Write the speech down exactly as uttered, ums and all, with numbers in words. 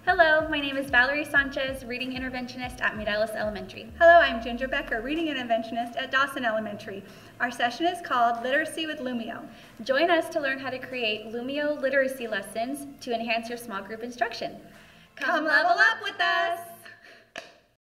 Hello, my name is Valerie Sanchez, Reading Interventionist at Mireles Elementary. Hello, I'm Ginger Becker, Reading Interventionist at Dawson Elementary. Our session is called Literacy with Lumio. Join us to learn how to create Lumio literacy lessons to enhance your small group instruction. Come level up with us!